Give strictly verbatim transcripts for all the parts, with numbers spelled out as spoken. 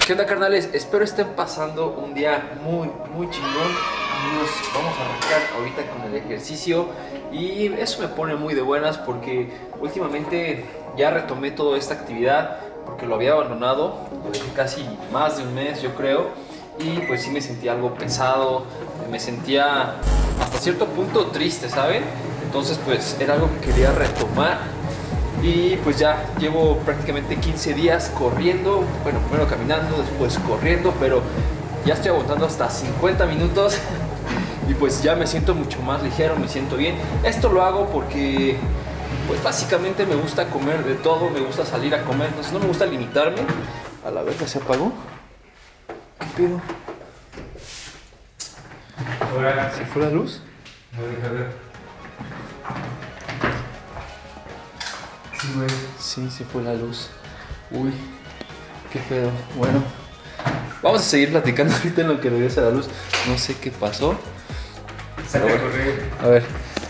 ¿Qué onda, carnales? Espero estén pasando un día muy, muy chingón. Amigos, vamos a arrancar ahorita con el ejercicio y eso me pone muy de buenas porque últimamente ya retomé toda esta actividad porque lo había abandonado desde casi más de un mes, yo creo, y pues sí me sentía algo pesado, me sentía hasta cierto punto triste, ¿saben? Entonces pues era algo que quería retomar. Y pues ya llevo prácticamente quince días corriendo, bueno, primero caminando, después corriendo, pero ya estoy aguantando hasta cincuenta minutos y pues ya me siento mucho más ligero, me siento bien. Esto lo hago porque pues básicamente me gusta comer de todo, me gusta salir a comer, entonces no me gusta limitarme. A la verga, ¿se apagó? ¿Qué pedo? ¿Se fue la luz? No, deja ver. Sí, güey. Sí, se fue la luz. Uy, qué pedo. Bueno, vamos a seguir platicando ahorita en lo que regresa la luz. No sé qué pasó. Sale a correr. A ver,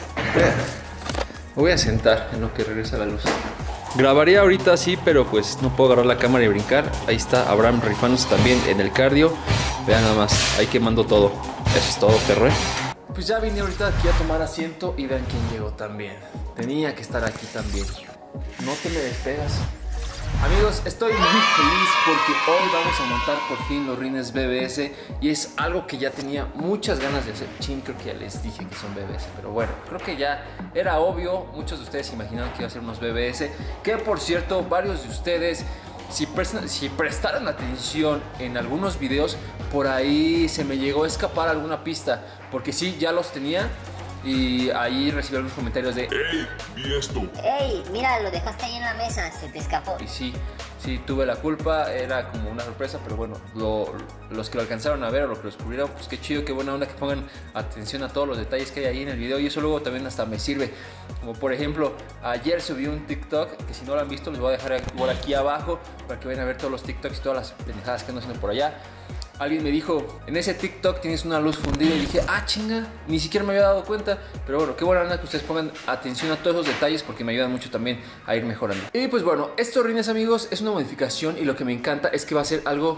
me voy a sentar en lo que regresa la luz. Grabaría ahorita sí, pero pues no puedo agarrar la cámara y brincar. Ahí está Abraham rifándose también en el cardio. Vean nada más, ahí quemando todo. Eso es todo, perro. Pues ya vine ahorita aquí a tomar asiento y vean quién llegó también. Tenía que estar aquí también. No te me despegas. Amigos, estoy muy feliz porque hoy vamos a montar por fin los rines B B S y es algo que ya tenía muchas ganas de hacer. Chin, creo que ya les dije que son B B S, pero bueno, creo que ya era obvio. Muchos de ustedes imaginaban que iba a ser unos B B S, que por cierto, varios de ustedes, si, prestan, si prestaron atención en algunos videos, por ahí se me llegó a escapar alguna pista, porque sí, ya los tenía. Y ahí recibí algunos comentarios de ¡Ey! ¿Y esto? ¡Ey! Mira, lo dejaste ahí en la mesa, se te escapó. Y sí, sí, tuve la culpa, era como una sorpresa, pero bueno, lo, los que lo alcanzaron a ver o lo que lo descubrieron, pues qué chido, qué buena onda que pongan atención a todos los detalles que hay ahí en el video y eso luego también hasta me sirve. Como por ejemplo, ayer subí un TikTok, que si no lo han visto les voy a dejar igual aquí abajo para que vayan a ver todos los TikToks y todas las pendejadas que ando haciendo por allá. Alguien me dijo, en ese TikTok tienes una luz fundida y dije, ah chinga, ni siquiera me había dado cuenta. Pero bueno, qué buena onda que ustedes pongan atención a todos esos detalles porque me ayudan mucho también a ir mejorando. Y pues bueno, estos rines, amigos, es una modificación y lo que me encanta es que va a ser algo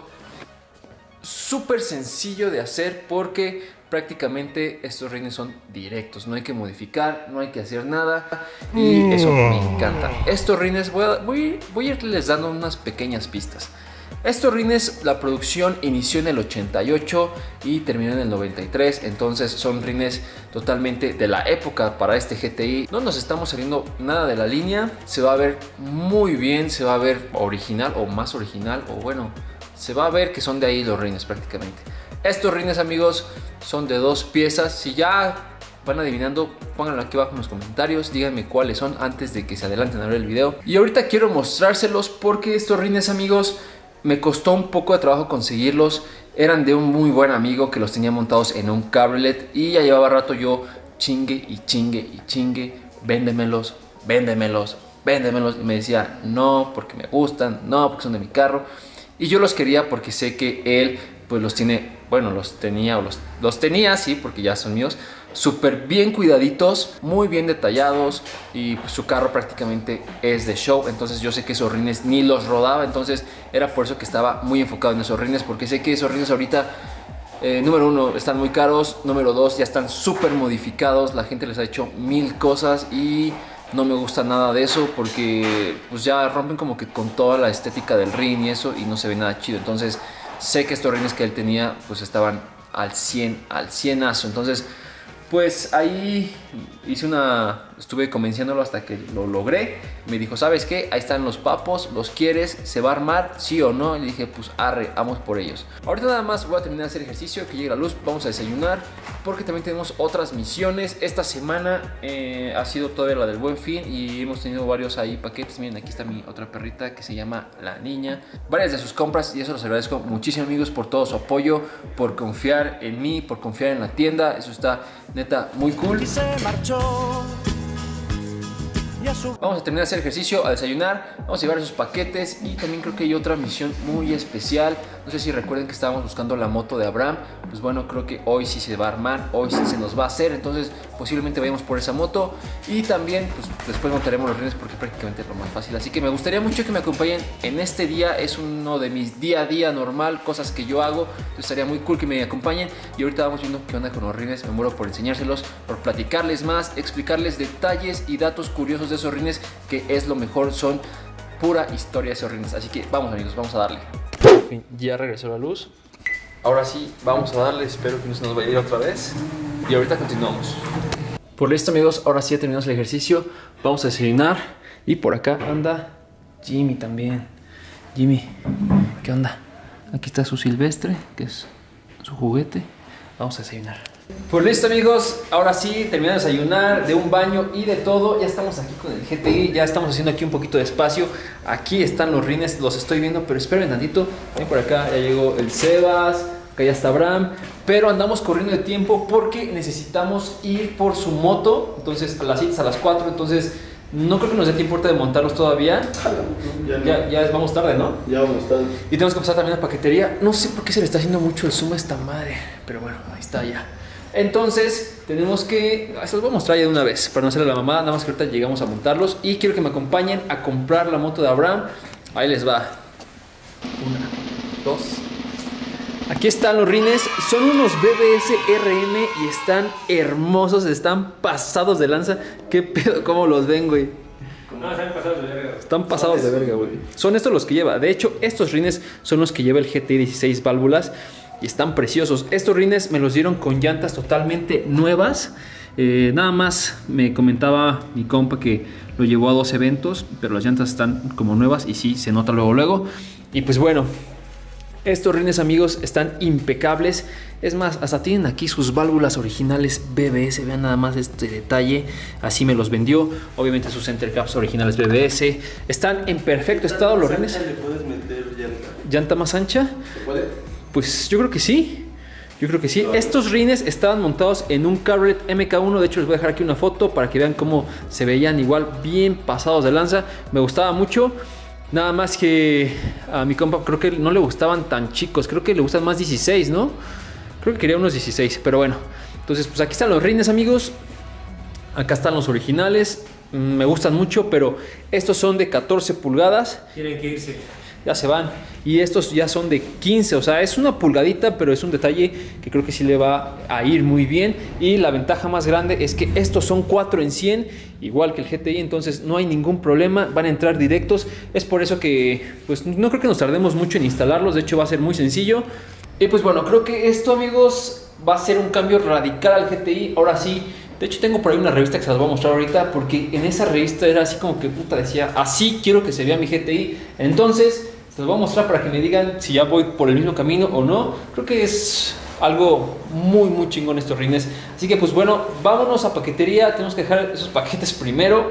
súper sencillo de hacer porque prácticamente estos rines son directos, no hay que modificar, no hay que hacer nada y eso me encanta. Estos rines voy a, voy, voy a irles dando unas pequeñas pistas. Estos rines, la producción inició en el ochenta y ocho y terminó en el noventa y tres, entonces son rines totalmente de la época para este G T I. No nos estamos saliendo nada de la línea, se va a ver muy bien, se va a ver original o más original, o bueno, se va a ver que son de ahí los rines prácticamente. Estos rines, amigos, son de dos piezas. Si ya van adivinando, pónganlo aquí abajo en los comentarios, díganme cuáles son antes de que se adelanten a ver el video. Y ahorita quiero mostrárselos porque estos rines, amigos, me costó un poco de trabajo conseguirlos. Eran de un muy buen amigo que los tenía montados en un cabriolet y ya llevaba rato yo chingue y chingue y chingue, véndemelos, véndemelos, véndemelos. Y me decía, no, porque me gustan, no, porque son de mi carro. Y yo los quería porque sé que él pues los tiene, bueno, los tenía o los, los tenía, sí, porque ya son míos, súper bien cuidaditos, muy bien detallados y pues, su carro prácticamente es de show, entonces yo sé que esos rines ni los rodaba, entonces era por eso que estaba muy enfocado en esos rines, porque sé que esos rines ahorita, eh, número uno, están muy caros, número dos, ya están súper modificados, la gente les ha hecho mil cosas y no me gusta nada de eso porque pues ya rompen como que con toda la estética del rin y eso y no se ve nada chido, entonces sé que estos rines que él tenía pues estaban al cien, al cienazo, entonces pues ahí hice una, estuve convenciéndolo hasta que lo logré. Me dijo, ¿sabes qué? Ahí están los papos, ¿los quieres? ¿Se va a armar? ¿Sí o no? Y le dije, pues arre, vamos por ellos. Ahorita nada más voy a terminar de hacer ejercicio, que llegue la luz, vamos a desayunar, porque también tenemos otras misiones. Esta semana eh, ha sido todavía la del Buen Fin y hemos tenido varios ahí paquetes. Miren, aquí está mi otra perrita que se llama La Niña. Varias de sus compras y eso los agradezco muchísimo, amigos, por todo su apoyo, por confiar en mí, por confiar en la tienda. Eso está neta muy cool. Y se marchó, y Vamos a terminar de hacer ejercicio, a desayunar, vamos a llevar esos paquetes y también creo que hay otra misión muy especial. No sé si recuerden que estábamos buscando la moto de Abraham. Pues bueno, creo que hoy sí se va a armar, hoy sí se nos va a hacer, entonces posiblemente vayamos por esa moto y también pues después montaremos los rines porque prácticamente es lo más fácil. Así que me gustaría mucho que me acompañen en este día, es uno de mis día a día normal, cosas que yo hago, entonces estaría muy cool que me acompañen y ahorita vamos viendo qué onda con los rines. Me muero por enseñárselos, por platicarles más, explicarles detalles y datos curiosos de esos rines, que es lo mejor, son pura historia de esos rines. Así que vamos amigos, vamos a darle. Por fin, ya regresó la luz. Ahora sí, vamos a darle, espero que no se nos vaya a ir otra vez. Y ahorita continuamos. Por listo amigos, ahora sí ya terminamos el ejercicio. Vamos a desayunar. Y por acá anda Jimmy también. Jimmy, ¿qué onda? Aquí está su Silvestre, que es su juguete. Vamos a desayunar. Pues listo amigos, ahora sí, terminé de desayunar, de un baño y de todo. Ya estamos aquí con el G T I, ya estamos haciendo aquí un poquito de espacio. Aquí están los rines, los estoy viendo, pero esperen tantito. Ven por acá, ya llegó el Sebas, acá ya está Abraham. Pero andamos corriendo de tiempo porque necesitamos ir por su moto. Entonces a las citas a las cuatro, entonces no creo que nos dé tiempo de montarlos todavía. Ya, no. ya, ya vamos tarde, ¿no? Ya vamos tarde. Y tenemos que pasar también a paquetería. No sé por qué se le está haciendo mucho el zoom a esta madre, pero bueno, ahí está ya. Entonces tenemos que, se los voy a mostrar ya de una vez para no hacerle la mamada, nada más que ahorita llegamos a montarlos y quiero que me acompañen a comprar la moto de Abraham. Ahí les va. Una, dos. Aquí están los rines, son unos B B S R M y están hermosos, están pasados de lanza. ¿Qué pedo? ¿Cómo los ven, güey? No, están pasados de verga. Están pasados de verga, güey. Son estos los que lleva. De hecho, estos rines son los que lleva el G T I dieciséis válvulas. Y están preciosos. Estos rines me los dieron con llantas totalmente nuevas. Eh, nada más me comentaba mi compa que lo llevó a dos eventos, pero las llantas están como nuevas y sí, se nota luego luego. Y pues bueno, estos rines amigos están impecables. Es más, hasta tienen aquí sus válvulas originales B B S. Vean nada más este detalle. Así me los vendió. Obviamente sus center caps originales B B S. Están en perfecto estado los rines. ¿Le puedes meter llanta? ¿Llanta más ancha? ¿Se puede? Pues yo creo que sí. Yo creo que sí. Estos rines estaban montados en un Cabriolet M K uno. De hecho les voy a dejar aquí una foto para que vean cómo se veían igual bien pasados de lanza. Me gustaba mucho. Nada más que a mi compa creo que no le gustaban tan chicos. Creo que le gustan más dieciséis, ¿no? Creo que quería unos dieciséis, pero bueno. Entonces pues aquí están los rines amigos. Acá están los originales. Me gustan mucho, pero estos son de catorce pulgadas. Tienen que irse. Ya se van. Y estos ya son de quince. O sea, es una pulgadita, pero es un detalle que creo que sí le va a ir muy bien. Y la ventaja más grande es que estos son cuatro en cien, igual que el G T I. Entonces no hay ningún problema. Van a entrar directos. Es por eso que pues no creo que nos tardemos mucho en instalarlos. De hecho va a ser muy sencillo. Y pues bueno, creo que esto amigos va a ser un cambio radical al G T I. Ahora sí. De hecho tengo por ahí una revista que se las voy a mostrar ahorita, porque en esa revista era así como que puta decía, así quiero que se vea mi G T I. Entonces se los voy a mostrar para que me digan si ya voy por el mismo camino o no. Creo que es algo muy muy chingón estos rines. Así que pues bueno, vámonos a paquetería. Tenemos que dejar esos paquetes primero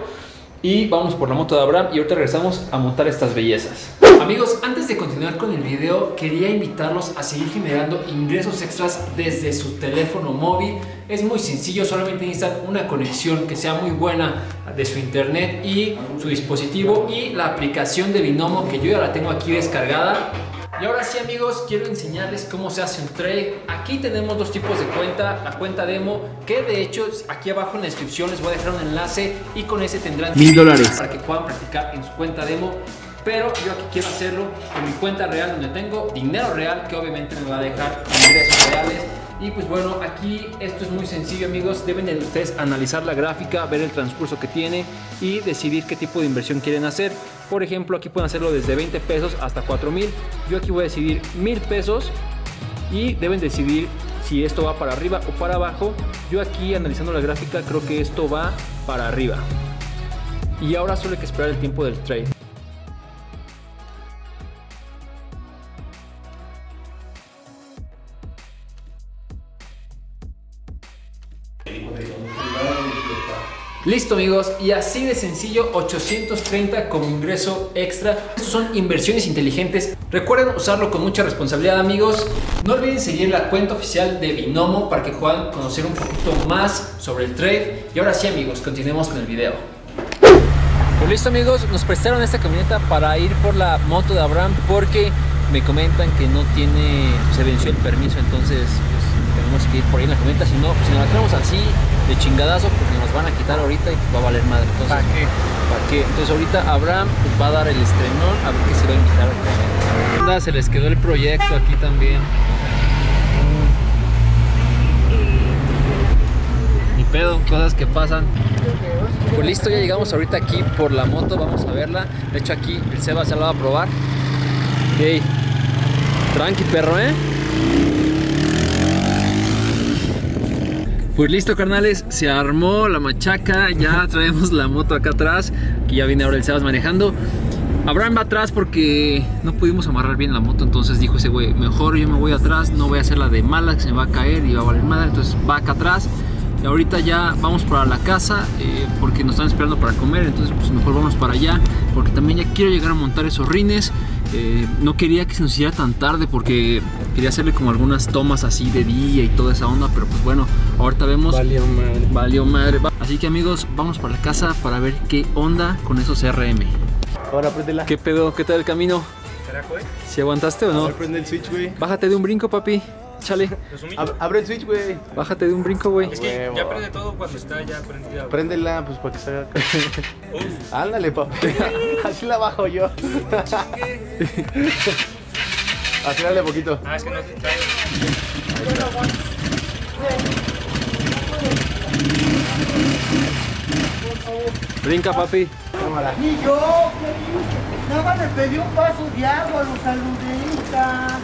y vamos por la moto de Abraham y ahorita regresamos a montar estas bellezas. Amigos, antes de continuar con el video, quería invitarlos a seguir generando ingresos extras desde su teléfono móvil. Es muy sencillo, solamente necesitan una conexión que sea muy buena de su internet y su dispositivo y la aplicación de Binomo, que yo ya la tengo aquí descargada. Y ahora sí amigos, quiero enseñarles cómo se hace un trade. Aquí tenemos dos tipos de cuenta, la cuenta demo, que de hecho aquí abajo en la descripción les voy a dejar un enlace y con ese tendrán mil dólares para que puedan practicar en su cuenta demo. Pero yo aquí quiero hacerlo con mi cuenta real, donde tengo dinero real, que obviamente me va a dejar ingresos reales. Y pues bueno, aquí esto es muy sencillo amigos. Deben de ustedes analizar la gráfica, ver el transcurso que tiene y decidir qué tipo de inversión quieren hacer. Por ejemplo, aquí pueden hacerlo desde veinte pesos hasta cuatro mil. Yo aquí voy a decidir mil pesos y deben decidir si esto va para arriba o para abajo. Yo aquí analizando la gráfica creo que esto va para arriba. Y ahora solo hay que esperar el tiempo del trade. Listo amigos, y así de sencillo, ochocientos treinta como ingreso extra. Estos son inversiones inteligentes. Recuerden usarlo con mucha responsabilidad amigos. No olviden seguir la cuenta oficial de Binomo para que puedan conocer un poquito más sobre el trade. Y ahora sí amigos, continuemos con el video. Pues listo amigos, nos prestaron esta camioneta para ir por la moto de Abraham porque me comentan que no tiene, se venció el permiso, entonces pues tenemos que ir por ahí en la camioneta, si no, pues si nos la traemos así de chingadazo, pues nos van a quitar ahorita y pues va a valer madre. Entonces, ¿para qué? ¿Para qué? Entonces ahorita Abraham pues, va a dar el estrenón, a ver qué se va a invitar acá. Se les quedó el proyecto aquí también. Ni pedo, cosas que pasan. Pues listo, ya llegamos ahorita aquí por la moto, vamos a verla. De hecho aquí el Seba se la va a probar. Hey, tranqui perro, ¿eh? Pues listo carnales, se armó la machaca, ya traemos la moto acá atrás, que ya viene ahora el Sebas manejando. Abraham va atrás porque no pudimos amarrar bien la moto, entonces dijo ese güey, mejor yo me voy atrás, no voy a hacer la de mala, que se me va a caer y va a valer madre, entonces va acá atrás. Y ahorita ya vamos para la casa eh, porque nos están esperando para comer, entonces pues mejor vamos para allá porque también ya quiero llegar a montar esos rines. Eh, no quería que se nos hiciera tan tarde porque quería hacerle como algunas tomas así de día y toda esa onda, pero pues bueno, ahorita vemos. Valió madre. Valió madre. Así que amigos, vamos para la casa para ver qué onda con esos R M. Ahora préndela. ¿Qué pedo? ¿Qué tal el camino? Carajo, ¿eh? ¿Si aguantaste o no? Ahora prende el switch, güey. Bájate de un brinco, papi. Chale. Ab abre el switch, güey. Bájate de un brinco, güey. Es que ya prende todo cuando está ya prendida. Préndela, pues para que se haga. Ándale, papi. Así la bajo yo. Acérale poquito. Ah, es que no te trae. Brinca, papi. Cámara. Ni yo, nada más le pedí un vaso de agua, lo saludé, hija.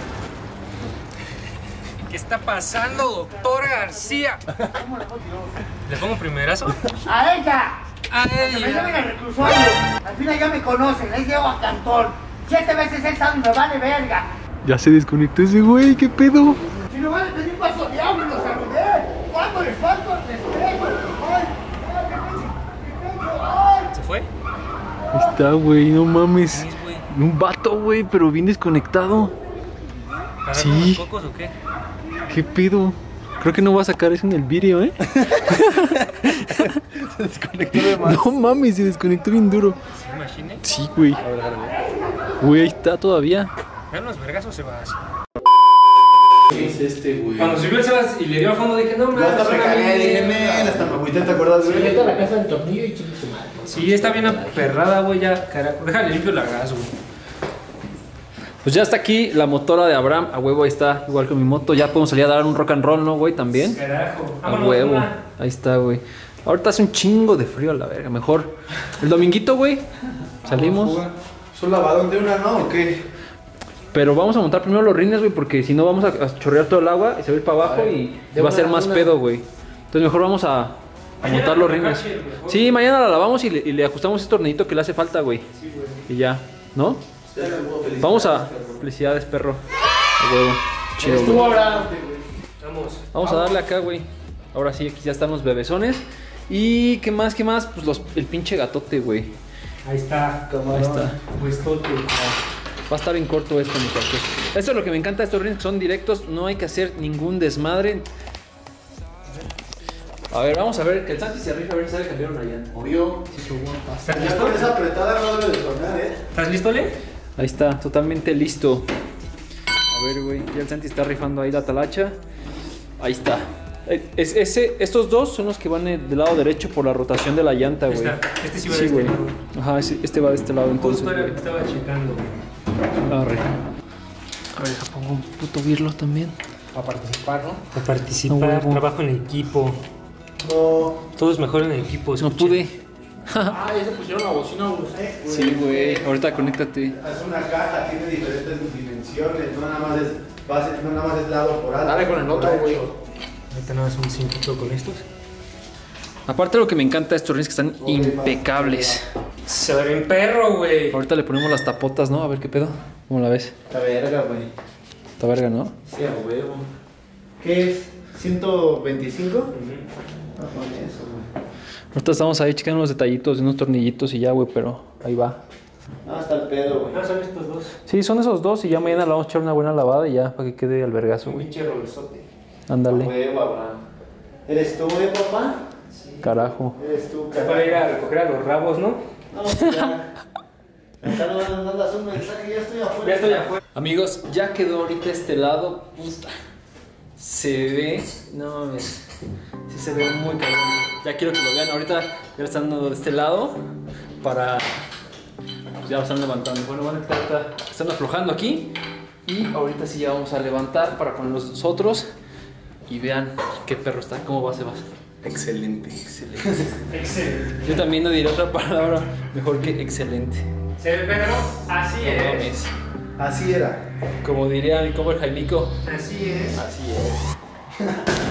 ¿Qué está pasando, doctor García? ¿Le pongo primerazo? A ella, A que me lleven ella. al reclusorio. Al final ya me conocen, es Diego Cantón. Siete veces he estado y me vale verga. Ya se desconectó ese güey, ¿qué pedo? Si no vale pedir un vaso de agua y lo saludé. ¿Cuándo les falta el respeto? Ay, ay, qué pecho, qué pecho, ay. ¿Se fue? Ahí está, güey, no mames. ¿Quién es, güey? Un vato, güey, pero bien desconectado. ¿Para Sí. unos cocos o qué? ¿Qué pedo? Creo que no va a sacar eso en el vídeo, ¿eh? Se desconectó de más. No mames, se desconectó bien duro. ¿Se imagine? Sí, güey. Güey, ahí está todavía. Dan unos vergazos se va así. ¿Qué es este, güey? Cuando subió el Sebas y le dio a fondo dije, no, Yo hasta me cagué, dije, men, hasta me agüité, ¿te acuerdas, güey? Vete a la casa del tornillo y chingue su madre. Sí, está bien aperrada, güey, ya, carajo. Déjale limpio la gas, güey. Pues ya está aquí la motora de Abraham. A huevo, ahí está, igual que mi moto. Ya podemos salir a dar un rock and roll, ¿no, güey? También. Carajo. A huevo. Ahí está, güey. Ahorita hace un chingo de frío a la verga. Mejor el dominguito, güey. Salimos. ¿Son lavadón de una, no? ¿O qué? Pero vamos a montar primero los rines, güey, porque si no vamos a, a chorrear todo el agua y se va a ir para abajo y va a ser más pedo, güey. Entonces mejor vamos a, a montar los rines. Sí, mañana la lavamos y le, y le ajustamos ese tornillito que le hace falta, güey. Y ya, ¿no? Vamos a... Felicidades, perro. A huevo. Chido, güey. Estuvo bravo. Vamos. Vamos a darle acá, güey. Ahora sí, aquí ya están los bebesones. Y ¿qué más? ¿Qué más? Pues los, el pinche gatote, güey. Ahí está. Ahí está. Pues tote. Va a estar en corto esto, muchachos. Esto es lo que me encanta de estos rines, que son directos. No hay que hacer ningún desmadre. A ver, vamos a ver. Que el Santi se rifa a ver si sabe cambiar una llanta. Obvio. ¿Estás Ya listo? con esa apretada no debe de sonar, ¿eh? ¿Estás listo, Le? Ahí está, totalmente listo. A ver, güey. Ya el Santi está rifando ahí la talacha. Ahí está. Es, ese, estos dos son los que van del lado derecho por la rotación de la llanta, güey. Está. Este sí va Sí, de este güey. lado. Ajá, ese- este va de este lado entonces. Justo era güey. lo que estaba checando. Arre. A ver, deja pongo un puto birlo también. Para participar, ¿no? Para No, participar, huevo. trabajo en equipo. No. Todo es mejor en equipo. No escuchen. pude. Ah, ya se pusieron la bocina, güey. Sí, güey. Ahorita conéctate. Es una caja, tiene diferentes dimensiones, no nada más es, base, no nada más es lado por alto. Dale con el otro, güey. Ahorita nada más un cinquito con estos. Aparte lo que me encanta de estos rines que están impecables. Se ve bien perro, güey. Ahorita le ponemos las tapotas, ¿no? A ver qué pedo. ¿Cómo la ves? La verga, güey. Está verga, ¿no? Sí, a huevo. ¿Qué es? ¿ciento veinticinco? No, con eso, güey. Ahorita estamos ahí checando unos detallitos de unos tornillitos y ya, güey, pero ahí va. No, está el pedo, güey. No, son estos dos. Sí, son esos dos y ya mañana le vamos a echar una buena lavada y ya, para que quede al vergazo, Un güey. pinche rolzote. Ándale. Huevo, Abraham. ¿Eres tú, eh, papá? Carajo. Eres tú, Ya carajo. para ir a recoger a los rabos, ¿no? No, pues ya. Acá no van a mandar un mensaje, ya estoy afuera. Ya estoy afuera. Amigos, ya quedó ahorita este lado. Puta. Se ve. No mames. Sí se ve muy cabrón. Ya quiero que lo vean. Ahorita ya lo están dando de este lado. Para. Pues ya lo están levantando. Bueno, van a estar ahorita. Están aflojando aquí. Y ahorita sí ya vamos a levantar para ponerlos nosotros. Y vean qué perro está. ¿Cómo va, Sebas? Excelente, excelente. Excelente. Yo también no diré otra palabra mejor que excelente. ¿Se ve, Pedro? Así No es. mames. Así era. Como diría mi cover Jaimico. Así es. Así es.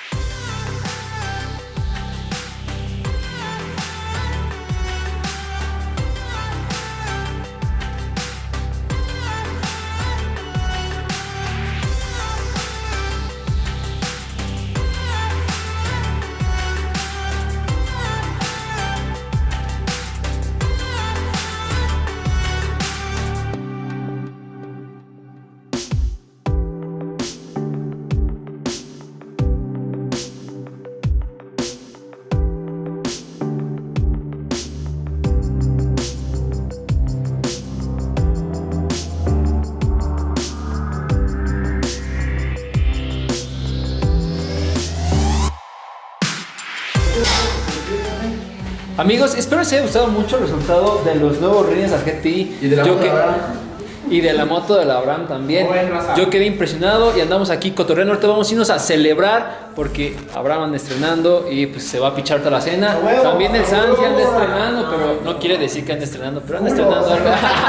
Amigos, espero les haya gustado mucho el resultado de los nuevos rines Argeti Y de la Yo moto de que- Abraham. y de la moto de la Abraham también. Buen raza. Yo quedé impresionado y andamos aquí cotorreando. Ahorita vamos a irnos a celebrar porque Abraham anda estrenando y pues se va a pichar toda la cena. ¡A huevo! También el ¡A Santi huevo! anda estrenando, pero no quiere decir que anda estrenando, pero anda estrenando algo.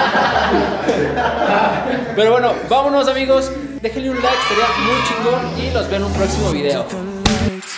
Pero bueno, vámonos amigos. Déjenle un like, estaría muy chingón y los veo en un próximo video. The lights